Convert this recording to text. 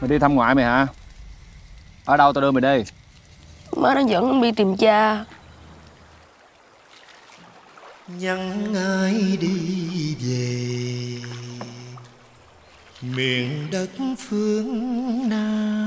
Mày đi thăm ngoại mày hả? Ở đâu tao đưa mày đi? Má nó dẫn con đi tìm cha. Nhắn ai đi về miền đất phương Nam.